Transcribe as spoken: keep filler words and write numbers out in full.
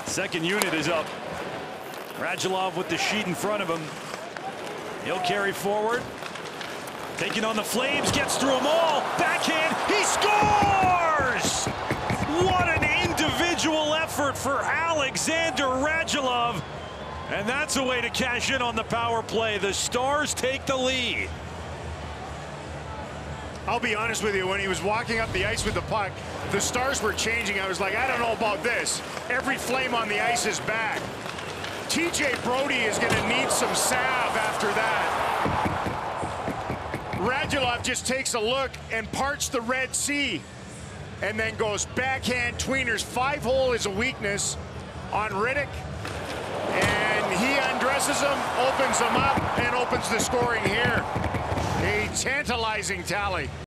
Second unit is up. Radulov with the sheet in front of him. He'll carry forward. Taking on the Flames, gets through them all. Backhand, he scores! What an individual effort for Alexander Radulov. And that's a way to cash in on the power play. The Stars take the lead. I'll be honest with you, when he was walking up the ice with the puck, the Stars were changing. I was like, I don't know about this. Every Flame on the ice is back. T J Brodie is going to need some salve after that. Radulov just takes a look and parts the Red Sea and then goes backhand tweeners. Five-hole is a weakness on Rittich. And he undresses him, opens him up, and opens the scoring here. A tantalizing tally.